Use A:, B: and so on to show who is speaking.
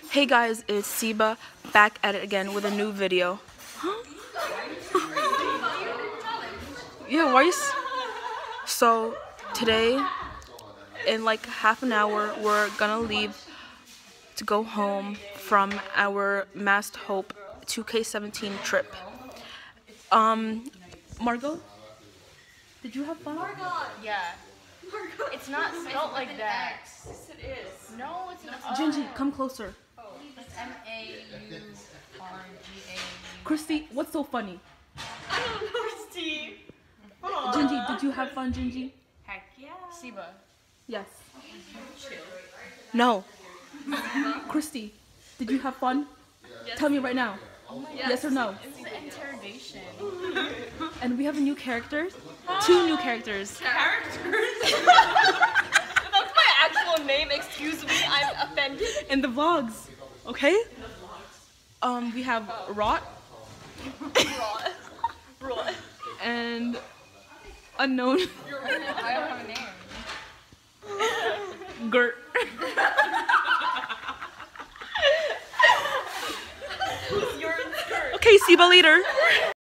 A: Hey guys, it's Sebah back at it again with a new video. Yeah, why? So today, in like half an hour, we're gonna leave to go home from our masthope 2K17 trip. Margot, did you have fun?
B: Yeah. It's not spelled like that.
C: Yes, it is.
B: No, it's not.
A: Gingy, come closer.
B: It's MAURGA.
A: Christy, what's so funny?
C: I don't know, Steve.
A: Gingy, did you have fun, Gingy?
C: Heck yeah.
B: Sebah.
A: Yes.
C: Chill.
A: No. Christy, did you have fun?
C: Yes.
A: Tell me right now. Yes or no?
B: It's the interrogation.
A: And we have a new character. 2 new characters.
C: Characters? That's my actual name, excuse me, I'm offended.
A: In the vlogs, okay? We have Rot
C: Rot.
A: and Unknown
B: I don't have a name.
A: Gert.
C: You're in skirt.
A: Okay, Sebah leader.